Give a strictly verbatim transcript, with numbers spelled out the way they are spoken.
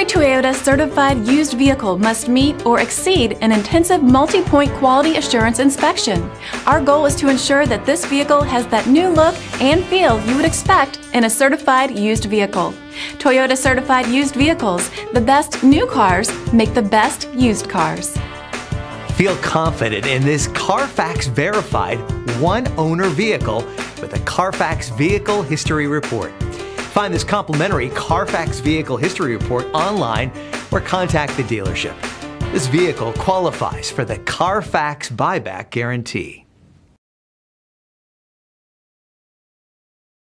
Every Toyota certified used vehicle must meet or exceed an intensive multi-point quality assurance inspection. Our goal is to ensure that this vehicle has that new look and feel you would expect in a certified used vehicle. Toyota certified used vehicles, the best new cars make the best used cars. Feel confident in this Carfax verified one-owner vehicle with a Carfax Vehicle History Report. Find this complimentary Carfax Vehicle History Report online or contact the dealership. This vehicle qualifies for the Carfax Buyback Guarantee.